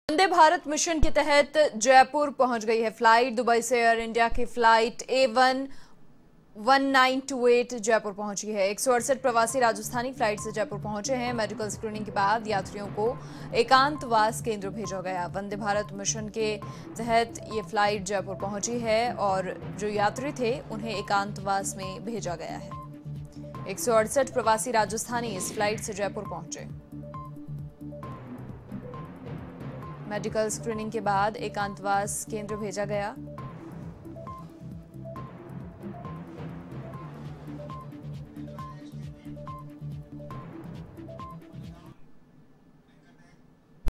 Vande Bharat mission के तहत जयपुर पहुंच गई है फ्लाइट। दुबई से एयर इंडिया की फ्लाइट A11928 जयपुर पहुंची है। 168 प्रवासी राजस्थानी फ्लाइट से जयपुर पहुंचे हैं। मेडिकल स्क्रीनिंग के बाद यात्रियों को एकांतवास केंद्र भेजा गया। वंदे भारत मिशन के तहत ये फ्लाइट जयपुर पहुंची है और जो यात्री थे उन्हें एकांतवास में भेजा गया है। 168 प्रवासी राजस्थानी इस फ्लाइट से जयपुर पहुंचे। मेडिकल स्क्रीनिंग के बाद एकांतवास केंद्र भेजा गया।